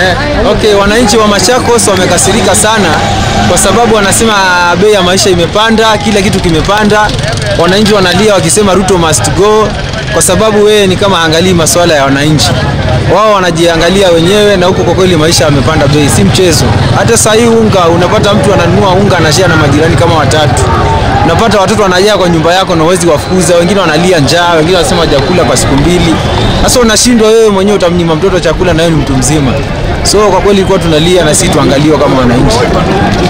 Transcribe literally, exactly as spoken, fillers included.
Eh, okay, wananchi wa Machakos wamekasirika sana kwa sababu wanasema bei ya maisha imepanda, kila kitu kimepanda. Wananchi wanalia wakisema Ruto must go kwa sababu wewe ni kama angalii masuala ya wananchi. Wao wanajiangalia wenyewe, na huko kwa kweli maisha yamepanda bei, si mchezo. Hata sasa hii unga unapata mtu ananunua unga anashare na majirani kama watatu. Unapata watoto wanajaa kwa nyumba yako na huwezi wafukuza, wengine wanalia njaa, wengine wanasema hajakula kwa siku mbili. Sasa unashindwa wewe mwenyewe utamnyima mtoto chakula na yeye ni mtu mzima. So kwa kweli ilikuwa tunalia na sisi tuangaliwa kama wananchi.